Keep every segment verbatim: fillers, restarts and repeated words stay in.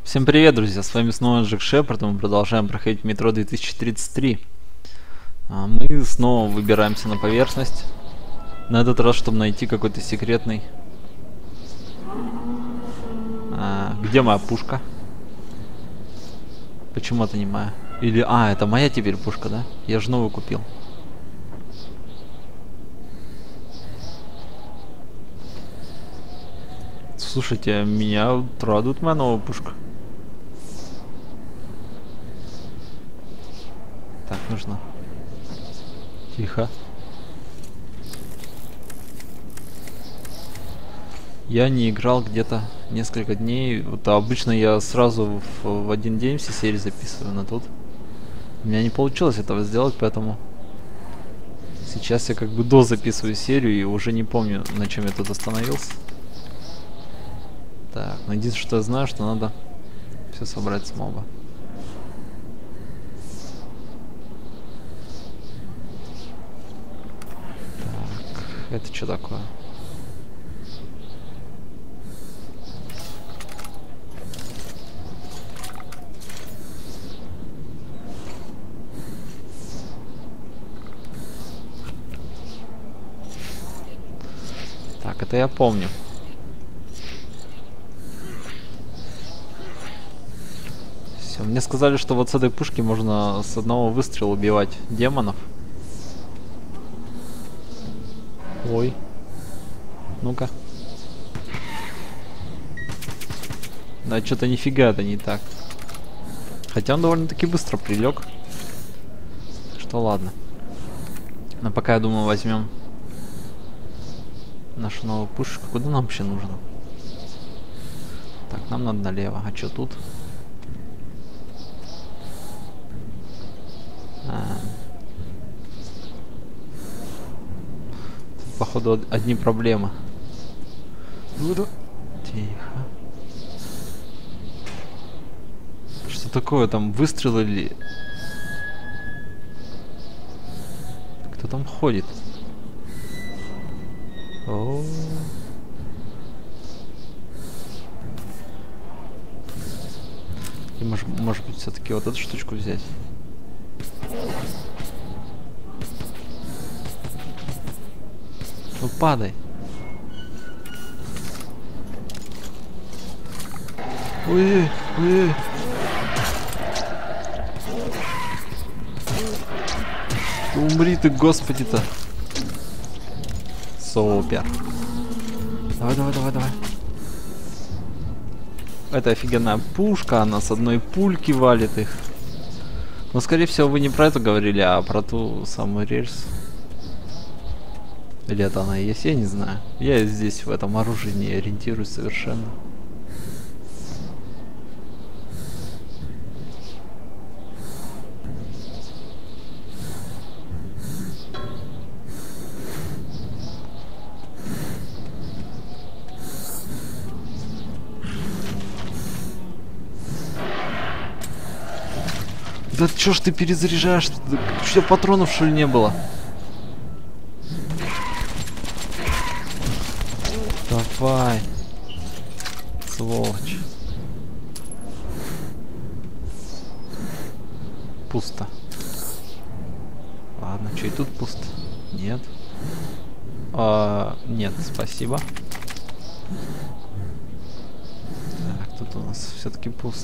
Всем привет, друзья, с вами снова Джек Шепард, и мы продолжаем проходить метро две тысячи тридцать три. А мы снова выбираемся на поверхность, на этот раз, чтобы найти какой-то секретный... А, где моя пушка? Почему это не моя? Или... А, это моя теперь пушка, да? Я же новую купил. Слушайте, меня радует моя новая пушка. Так, нужно. Тихо. Я не играл где-то несколько дней. Вот обычно я сразу в, в один день все серии записываю, но тут у меня не получилось этого сделать, поэтому сейчас я как бы дозаписываю серию и уже не помню, на чем я тут остановился. Так, но единственное, что я знаю, что надо все собрать с моба. Это что такое? Так, это я помню. Все, мне сказали, что вот с этой пушки можно с одного выстрела убивать демонов. Ой. Ну-ка. Да, что-то нифига это не так. Хотя он довольно-таки быстро прилег. Что ладно. Но пока, я думаю, возьмем нашу новую пушку. Куда нам вообще нужно? Так, нам надо налево. А что тут? А. Тут, походу, одни проблемы. Буду. Тихо. Что такое? Там выстрел или... Кто там ходит? О. И может, может быть, все-таки вот эту штучку взять. Ну падай. Ой, ой. Умри ты, господи-то. Супер. Давай, давай, давай, давай. Это офигенная пушка, она с одной пульки валит их. Но, скорее всего, вы не про это говорили, а про ту самую рельс. Или это она и есть, я не знаю. Я здесь в этом оружии не ориентируюсь совершенно. Да чё ж ты перезаряжаешь? У тебя патронов, что ли, не было? Давай. Сволочь. Пусто. Ладно, что и тут пусто? Нет. А, нет, спасибо. Так, тут у нас все-таки пусто.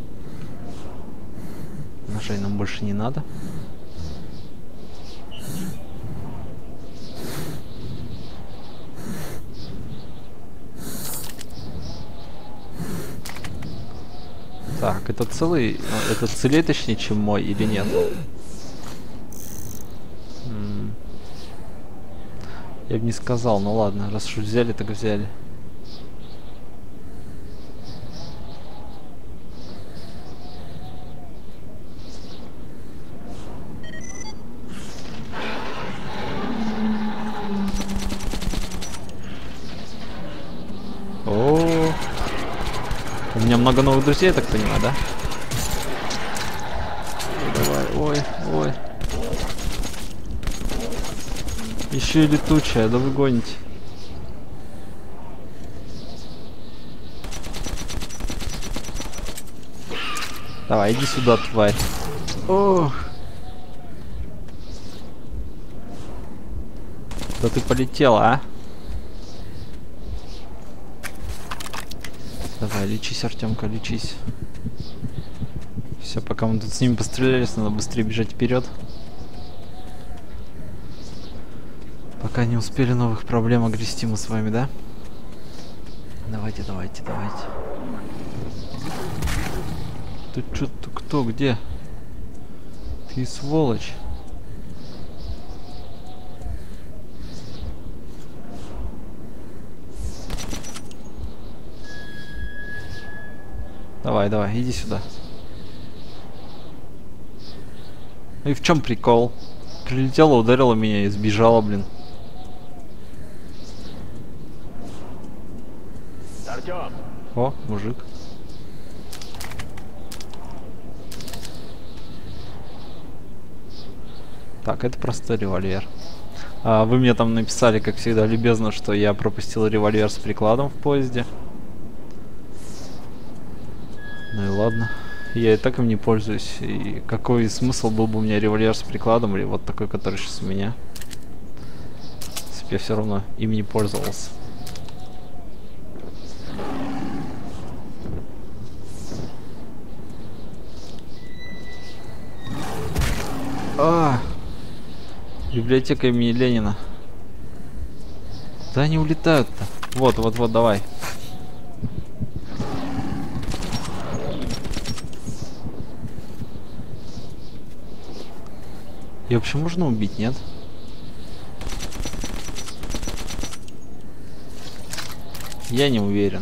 Ножей нам больше не надо. Так, это целый... Это целее, точнее, чем мой, или нет? М-м. Я бы не сказал, ну ладно, раз уж взяли, так взяли. О, у меня много новых друзей, я так понимаю, да? Давай, ой, ой. Еще и летучая, да вы гоните. Давай, иди сюда, тварь. Ох. Да ты полетела, а? Давай, лечись, Артемка, лечись. Все, пока мы тут с ними пострелялись, надо быстрее бежать вперед. Пока не успели новых проблем огрести мы с вами, да? Давайте, давайте, давайте. Ты чё, ты кто, где? Ты сволочь. Давай, давай, иди сюда. И в чем прикол? Прилетела, ударила меня и сбежала, блин. Артём! О, мужик. Так, это простой револьвер. А, вы мне там написали, как всегда, любезно, что я пропустил револьвер с прикладом в поезде. Ну и ладно. Я и так им не пользуюсь. И какой смысл был бы у меня револьвер с прикладом или вот такой, который сейчас у меня? Если бы я все равно им не пользовался. А, библиотека имени Ленина. Да они улетают-то. Вот, вот, вот, давай. Ее вообще можно убить, нет? Я не уверен.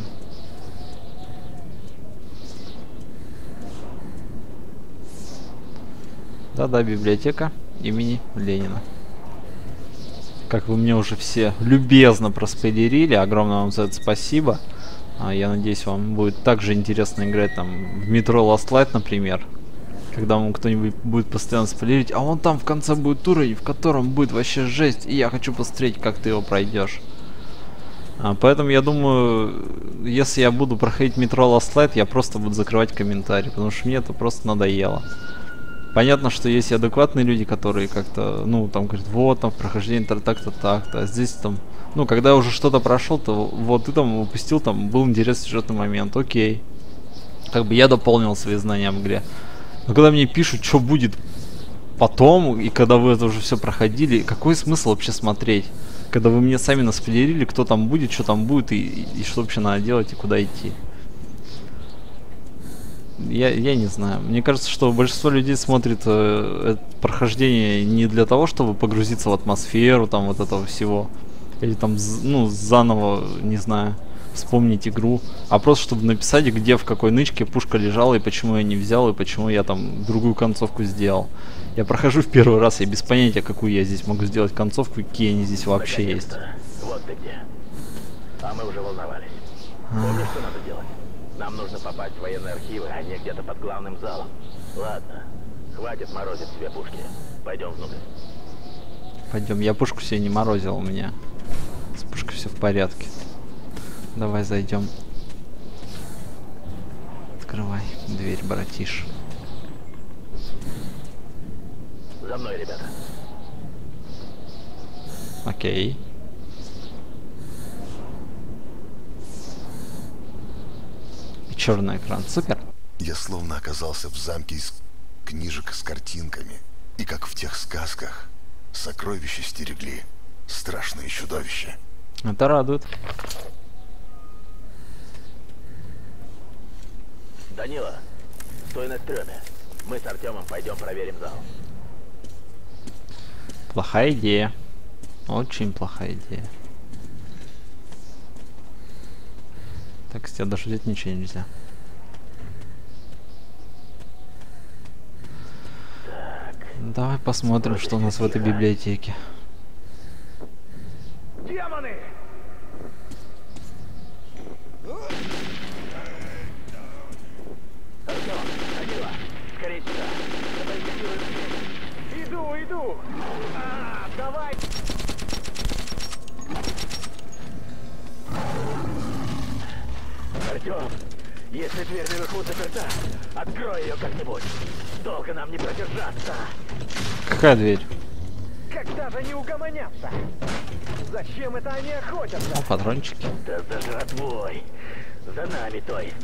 Да-да, библиотека имени Ленина. Как вы мне уже все любезно проспойлерили, огромное вам за это спасибо. А, я надеюсь, вам будет также интересно играть там в Metro Last Light, например. Когда вам кто-нибудь будет постоянно спойлерить, а вон там в конце будет уровень, в котором будет вообще жесть, и я хочу посмотреть, как ты его пройдешь. А, поэтому я думаю, если я буду проходить Metro Last Light, я просто буду закрывать комментарии, потому что мне это просто надоело. Понятно, что есть адекватные люди, которые как-то, ну, там, говорят, вот, там, прохождение так-то, так-то, а здесь, там, ну, когда я уже что-то прошел, то вот ты там упустил, там, был интересный сюжетный момент, окей. Как бы я дополнил свои знания в игре. Но когда мне пишут, что будет потом, и когда вы это уже все проходили, какой смысл вообще смотреть? Когда вы мне сами наспойлерили, кто там будет, что там будет, и, и, и что вообще надо делать, и куда идти. Я, я не знаю. Мне кажется, что большинство людей смотрит э, это прохождение не для того, чтобы погрузиться в атмосферу там вот этого всего. Или там, ну, заново, не знаю, вспомнить игру. А просто чтобы написать, где в какой нычке пушка лежала, и почему я не взял, и почему я там другую концовку сделал. Я прохожу в первый раз, я без понятия, какую я здесь могу сделать концовку, и какие они здесь вообще есть. Вот ты где. А мы уже волновались. Помнишь, что надо делать? Нам нужно попасть в военные архивы, а не где-то под главным залом. Ладно, хватит морозить себе пушки. Пойдем внутрь. Пойдем, я пушку себе не морозил, у меня с пушкой все в порядке. Давай зайдем. Открывай дверь, братиш. За мной, ребята. Окей. Черный экран, супер. Я словно оказался в замке из книжек с картинками. И как в тех сказках, сокровища стерегли страшные чудовища. Это радует. Данила, стой на стреме. Мы с Артемом пойдем проверим зал. Плохая идея. Очень плохая идея. Так, с тебя даже взять ничего нельзя. Так. Давай посмотрим, Вроде что у нас в этой тихо. библиотеке. Демоны! Артем, Данила, скорее сюда. Давай фиксируем дверь. Иду, иду. А, давай. Артем, Если дверь наверху заперта, открой ее как-нибудь. Долго нам не продержаться. Какая дверь? Когда же они угомонятся? Зачем это они охотятся? О, патрончики. Да за жратвой. За нами, то есть.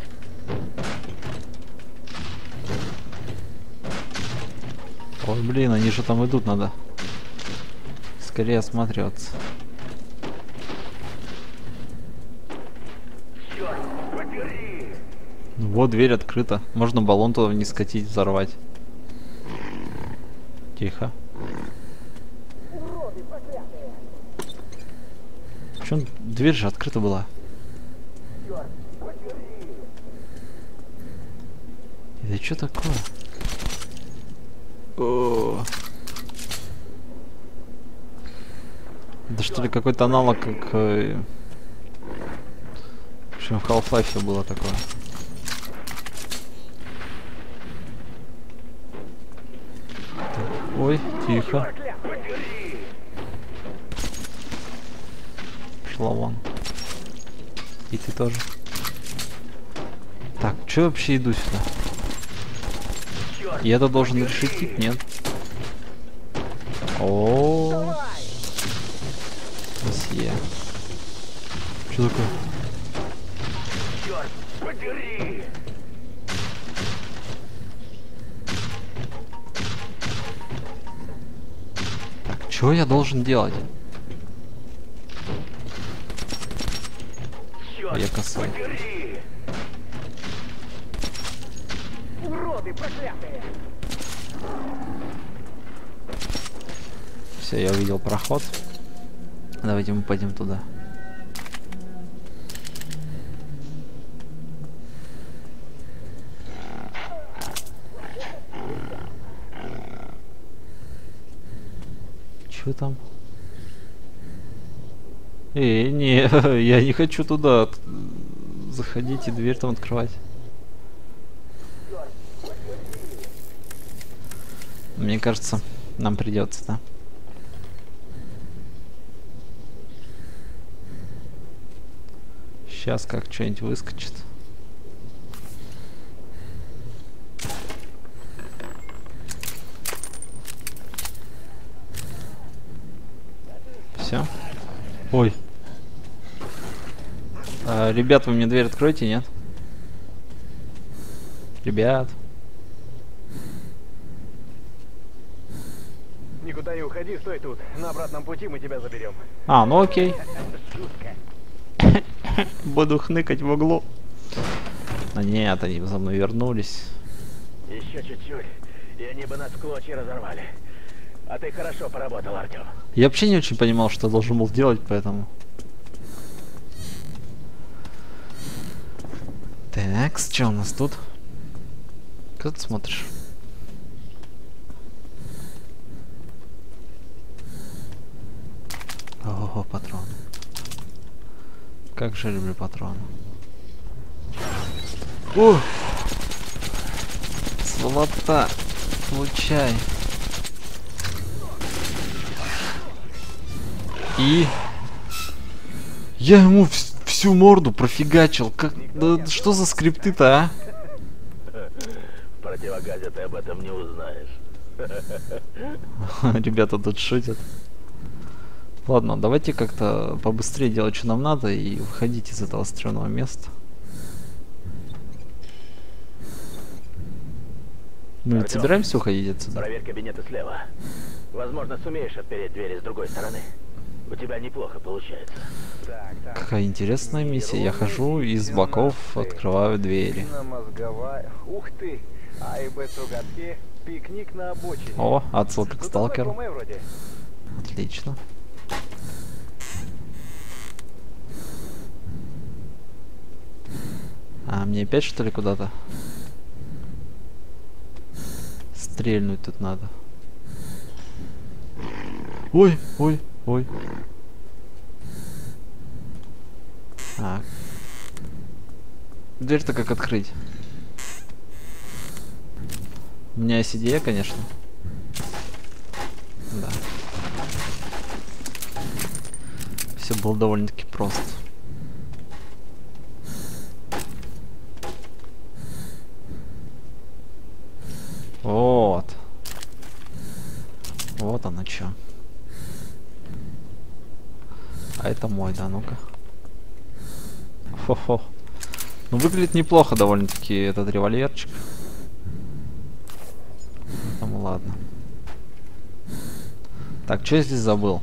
Ой, блин, они же там идут, надо скорее осматриваться. Черт побери! Ну, вот дверь открыта. Можно баллон туда вниз скатить, взорвать. Тихо. Причем дверь же открыта была. Это что такое? О. Это что ли какой-то аналог, как э, в общем, в Half-Life было такое. Ой, тихо. Шла вон. И ты тоже. Так, что я вообще иду сюда? Я это должен решить? Нет. О, месье. Что такое? Черт побери! Так, что я должен делать? Черт Я косой. побери! Уроды проклятые! Все, я увидел проход. Давайте мы пойдем туда. Чё там? Эй, не, я не хочу туда заходить и дверь там открывать. Мне кажется, нам придется, да? Сейчас как что-нибудь выскочит. Все. Ой. А, ребят, вы мне дверь откроете, нет? Ребят. Никуда не уходи, стой тут. На обратном пути мы тебя заберем. А, ну окей. Шутка. Буду хныкать в углу. А нет, они за мной вернулись. Еще чуть-чуть, и они бы нас в клочья разорвали. А ты хорошо поработал, Артем. Я вообще не очень понимал, что я должен был делать, поэтому... Так, что у нас тут? Что ты смотришь? Ого, патрон. Как же я люблю патроны. О! Сволота! Получай! И... Я ему вс всю морду профигачил. Как... Да, что за скрипты-то, а? В противогазе ты об этом не узнаешь. Ребята тут шутят. Ладно, давайте как-то побыстрее делать, что нам надо, и выходить из этого стрёмного места. Мы ведь собираемся уходить отсюда? Проверь кабинеты слева. Возможно, сумеешь отпереть двери с другой стороны. У тебя неплохо получается. Так, так. Какая интересная миссия. Я хожу из боков, открываю двери. Ух ты! А и Б Тугатки. Пикник на обочине. О, отсылка к сталкеру. Вроде. Отлично. А мне опять что ли куда-то стрельнуть тут надо? Ой, ой, ой. Так. Дверь-то как открыть? У меня есть идея, конечно. Да. Все было довольно-таки просто. чё? А это мой, да, ну-ка. Хо-хо. Ну, выглядит неплохо довольно-таки этот револьверчик. Ну, ладно. Так, что я здесь забыл?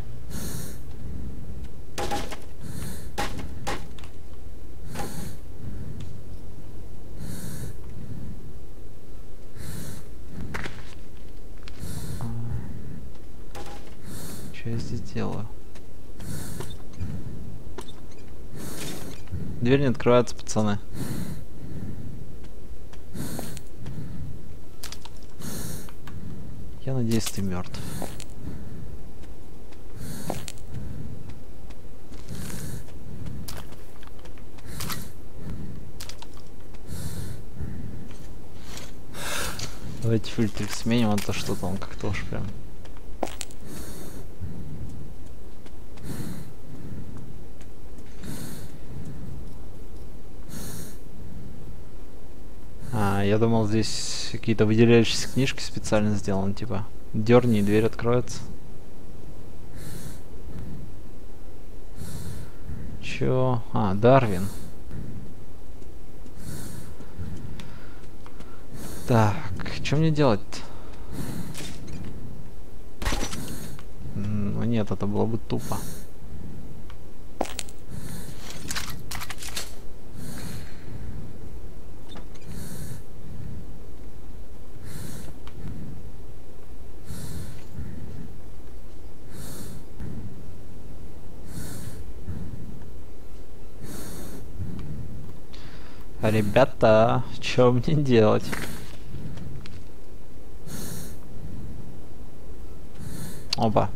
Что я здесь делаю? Дверь не открывается, пацаны. Я надеюсь, ты мертв. Давайте фильтрик сменим, а то что-то он как-то уж прям. А, я думал, здесь какие-то выделяющиеся книжки специально сделаны, типа дерни и дверь откроется. Чё? А, Дарвин. Так, что мне делать-то? Ну нет, это было бы тупо. Ребята, что мне делать? Опа.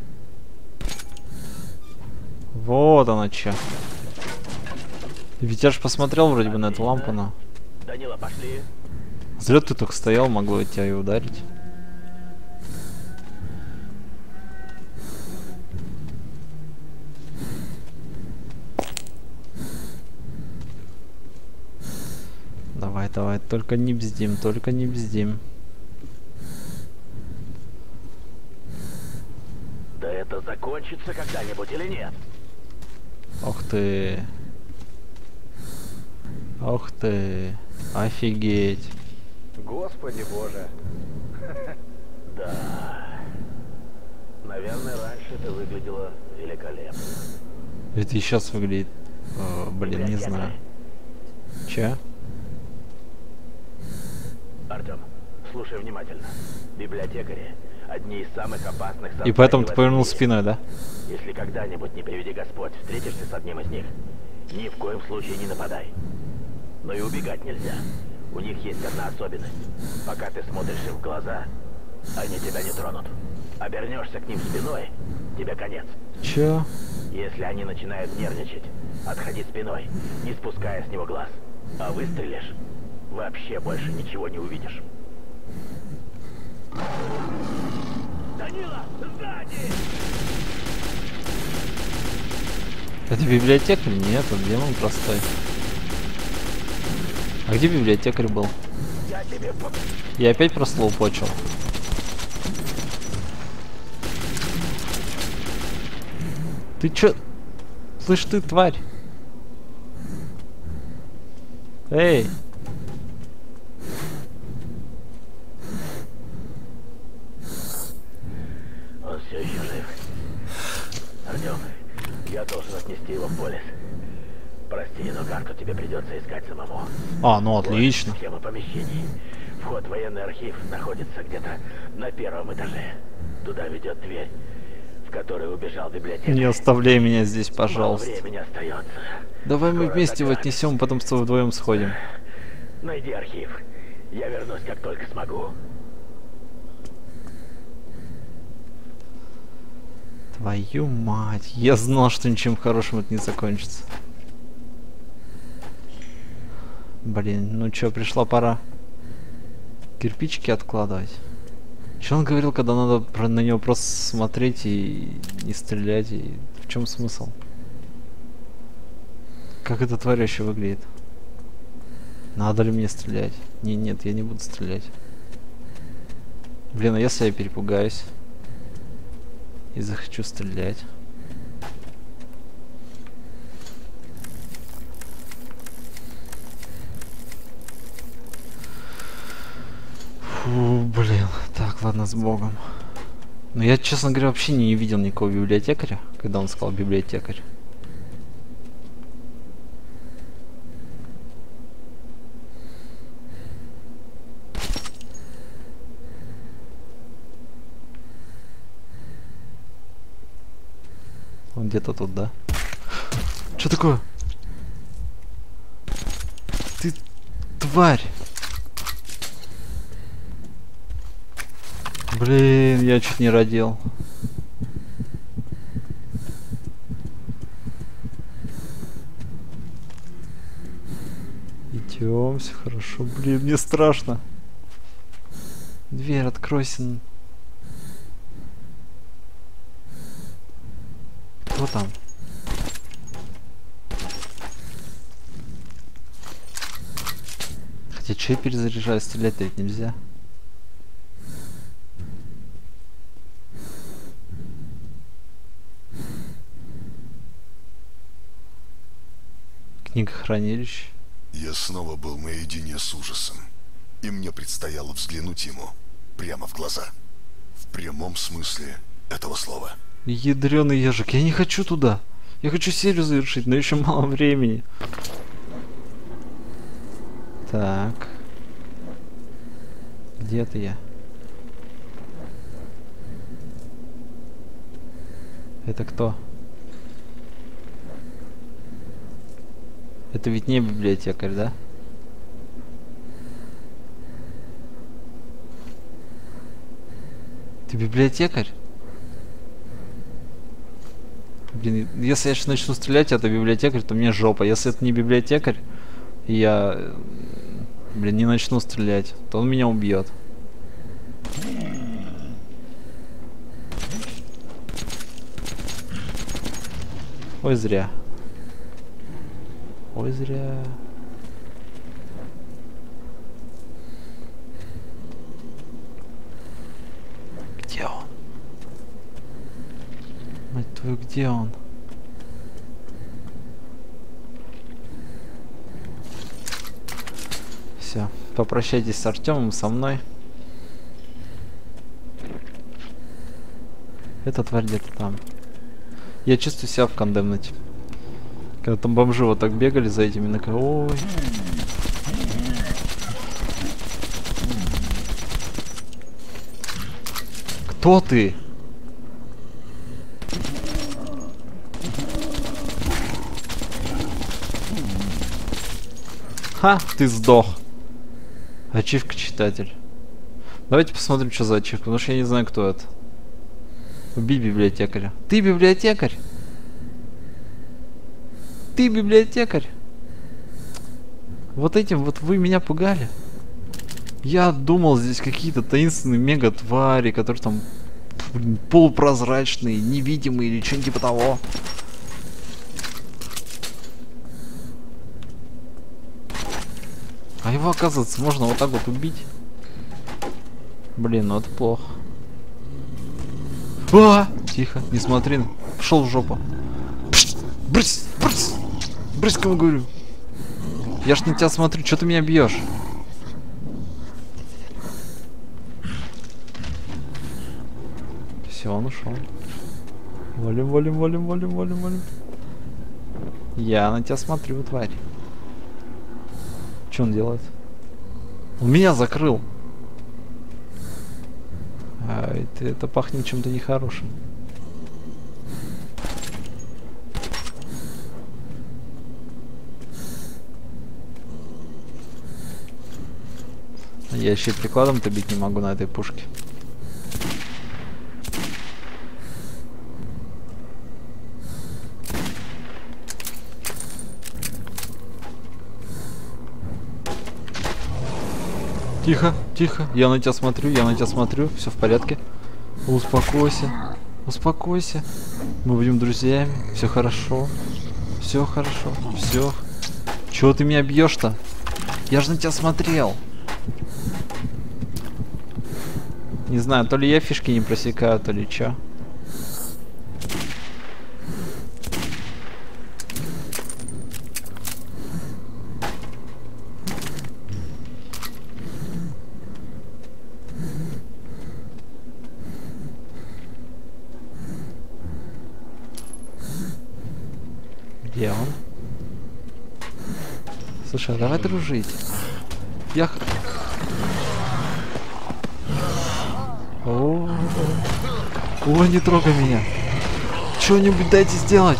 Вот оно что. Ведь я ж посмотрел вроде бы на эту лампу, но... Данила, пошли. Зря ты только стоял, могло бы тебя и ударить. Давай, давай, только не бздим, только не бздим. Да это закончится когда-нибудь или нет? Ох ты. Ох ты. Офигеть. Господи боже. Да. Наверное, раньше это выглядело великолепно. Это и сейчас выглядит... О, блин, не знаю. Че? Артем, слушай внимательно. Библиотекари — одни из самых опасных созданий. И поэтому ты в этом повернул мире. спиной, да? Если когда-нибудь, не приведи Господь, встретишься с одним из них, ни в коем случае не нападай. Но и убегать нельзя. У них есть одна особенность. Пока ты смотришь им в глаза, они тебя не тронут. Обернешься к ним спиной, тебе конец. Чё? Если они начинают нервничать, отходи спиной, не спуская с него глаз. А выстрелишь, вообще больше ничего не увидишь. Данила, сзади! Это библиотекарь? Нет, это демон простой. А где библиотекарь был? Я тебе по... Я опять прослоупочил. Ты чё? Слышь ты, тварь! Эй! Он все еще жив. Артем, я должен отнести его в полис. Прости, но карту тебе придется искать самому. А, ну Вот отлично. схема помещений. Вход в военный архив находится где-то на первом этаже. Туда ведет дверь, в которой убежал библиотекарь. Не оставляй меня здесь, Мало пожалуйста. времени остается. Давай мы Скоро вместе его закат. отнесем, потом с тобой вдвоем сходим. Найди архив. Я вернусь, как только смогу. Твою мать, я знал, что ничем хорошим это не закончится. Блин, ну чё, пришла пора кирпичики откладывать. Чё он говорил, когда надо про- на него просто смотреть и не стрелять? И в чем смысл? Как эта тварь еще выглядит? Надо ли мне стрелять? Не, нет, я не буду стрелять. Блин, а если я перепугаюсь? И захочу стрелять. Фу, блин. Так, ладно, с Богом. Но я, честно говоря, вообще не видел никакого библиотекаря, когда он сказал библиотекарь. Он где-то тут, да? Что такое? Ты тварь! Блин, я чуть не родил. Идем, все хорошо. Блин, мне страшно. Дверь откройся. Кто там? Хотя, че я перезаряжаю? Стрелять-то ведь нельзя. Книга хранилища. Я снова был наедине с ужасом. И мне предстояло взглянуть ему прямо в глаза. В прямом смысле этого слова. Ядрёный ежик, я не хочу туда. Я хочу серию завершить, но еще мало времени. Так. Где ты я? Это кто? Это ведь не библиотекарь, да? Ты библиотекарь? Блин, если я сейчас начну стрелять, это библиотекарь, то мне жопа. Если это не библиотекарь, и я, блин, не начну стрелять, то он меня убьет. Ой, зря. Ой, зря. Где он? Мать твою, где он? Все, попрощайтесь с Артемом, со мной. Эта тварь где-то там. Я чувствую себя в Condemned. Когда там бомжи вот так бегали за этими на... Ой. Кто ты? Ха, ты сдох. Ачивка читатель. Давайте посмотрим, что за ачивка, потому что я не знаю, кто это. Убить библиотекаря. Ты библиотекарь? Ты библиотекарь? Вот этим вот вы меня пугали. Я думал, здесь какие-то таинственные мега-твари, которые там блин, полупрозрачные, невидимые или что-нибудь типа того. А его, оказывается, можно вот так вот убить. Блин, ну это плохо. А! Тихо, не смотри. Пошел в жопу. Пш! Брысь! Брысь! Брысь, кому говорю. Я ж на тебя смотрю, что ты меня бьешь? Все, он ушел. Валим, валим, валим, валим, валим, валим. Я на тебя смотрю, тварь. Что он делает? Он меня закрыл. А это, это пахнет чем-то нехорошим. Я еще и прикладом-то бить не могу на этой пушке. Тихо, тихо, я на тебя смотрю, я на тебя смотрю, все в порядке. Успокойся, успокойся. Мы будем друзьями, все хорошо, все хорошо, все. Чего ты меня бьешь-то? Я же на тебя смотрел. Не знаю, то ли я фишки не просекаю, то ли чё. Где он? Слушай, а давай дружить. Я... О, О, не трогай меня. Что-нибудь дайте сделать.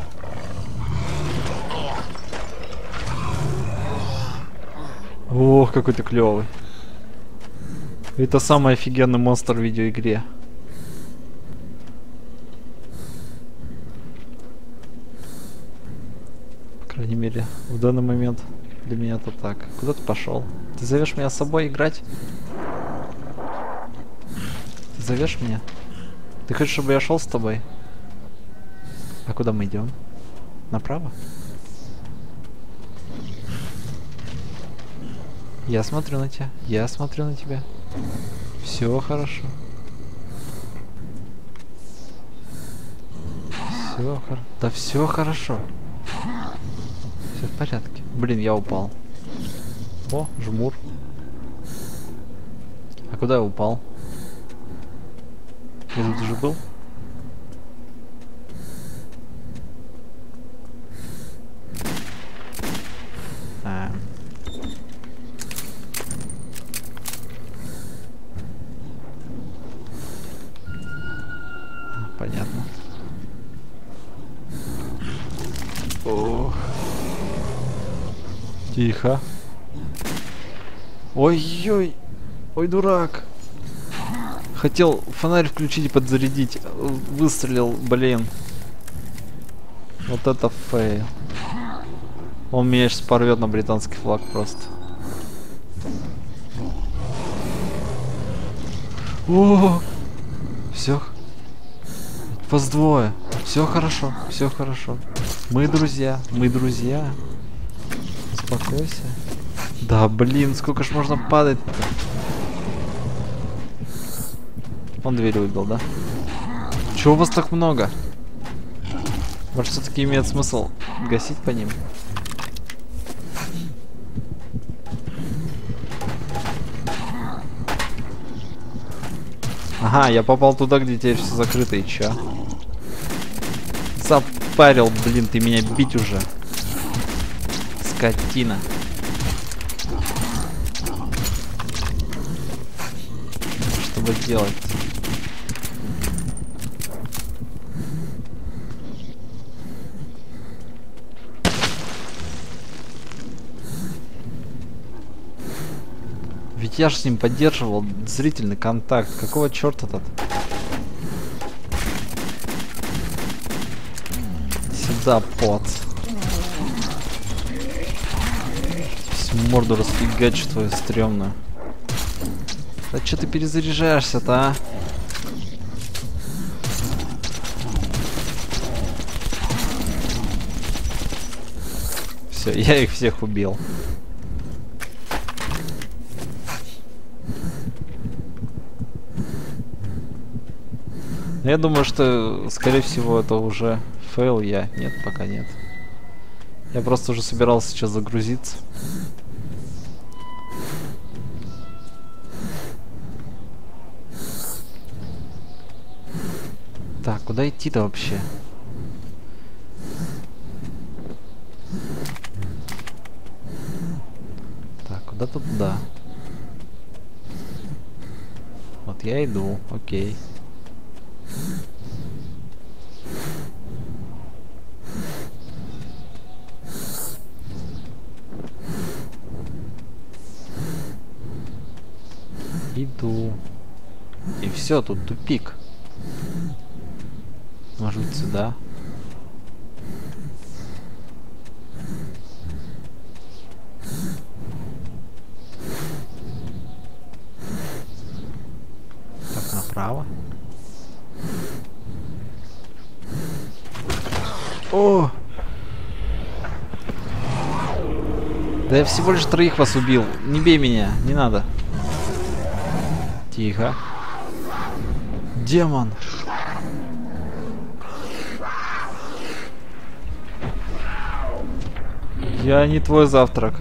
Ох, какой ты клевый. Это самый офигенный монстр в видеоигре. По крайней мере, в данный момент для меня это так. Куда ты пошел? Ты зовешь меня с собой играть? Ты зовешь меня? Ты хочешь, чтобы я шел с тобой? А куда мы идем? Направо? Я смотрю на тебя. Я смотрю на тебя. Все хорошо. Все хорошо. Да все хорошо. Все в порядке. Блин, я упал. О, жмур. А куда я упал? Я тут уже был? А. Понятно. Ох. Тихо. Ой-ой. Ой, дурак. Хотел фонарь включить и подзарядить. Выстрелил, блин. Вот это фейл. Он меня сейчас порвет на британский флаг просто. О, все. Вас двое. Все хорошо, все хорошо. Мы друзья, мы друзья. Успокойся. Да, блин, сколько ж можно падать-то? Он дверь выбил, да? Чего у вас так много? Может, все-таки имеет смысл гасить по ним? Ага, я попал туда, где теперь все закрыто, и чё? Запарил, блин, ты меня бить уже. Скотина. Что бы делать? Ведь я же с ним поддерживал зрительный контакт. Какого черта тут? Сюда, пот. Всю морду расфигачу твою стрёмную. Да что ты перезаряжаешься-то, а? Все, я их всех убил. Я думаю, что, скорее всего, это уже фейл я. Нет, пока нет. Я просто уже собирался сейчас загрузиться. Так, куда идти-то вообще? Так, куда-то туда. Вот я иду, окей. Иду. И все, тут тупик. Может быть, сюда. Так, направо. О! Да я всего лишь троих вас убил. Не бей меня, не надо. Тихо. Демон. Я не твой завтрак.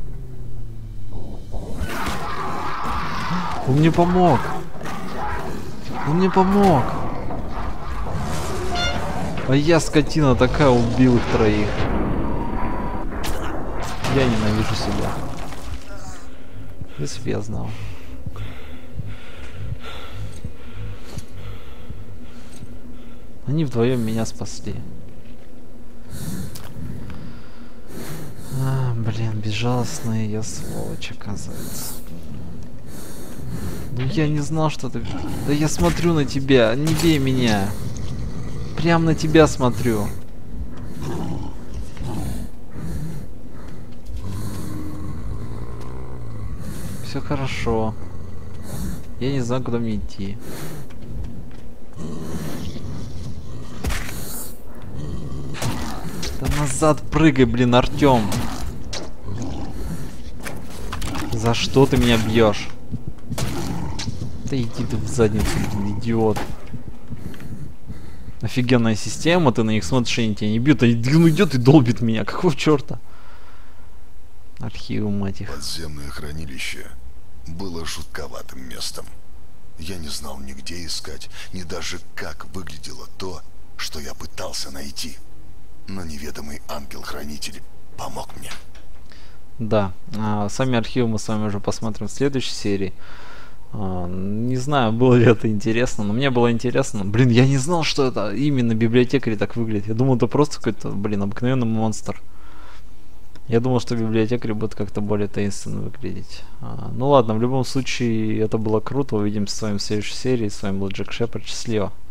Он мне помог. Он мне помог. А я, скотина такая, убил их троих. Я ненавижу себя. Если бы я знал. Они вдвоем меня спасли. А, блин, безжалостная я сволочь, оказывается. Ну я не знал, что ты... Да я смотрю на тебя, не бей меня. Прям на тебя смотрю. Все хорошо. Я не знаю, куда мне идти. Да назад прыгай, блин, Артём. За что ты меня бьешь? Да иди ты в задницу, блин, идиот. Офигенная система, ты на них смотришь, они тебя не бьют, а он идет и долбит меня. Какого черта? Архивы, мать их. Подземное хранилище было жутковатым местом. Я не знал ни где искать, ни даже как выглядело то, что я пытался найти. Но неведомый ангел-хранитель помог мне. Да, а, сами архивы мы с вами уже посмотрим в следующей серии. А, не знаю, было ли это интересно, но мне было интересно. Блин, я не знал, что это именно библиотекарь так выглядит. Я думал, это просто какой-то, блин, обыкновенный монстр. Я думал, что библиотекарь будет как-то более таинственно выглядеть. А, ну ладно, в любом случае, это было круто. Увидимся с вами в следующей серии. С вами был Джек Шепард. Счастливо.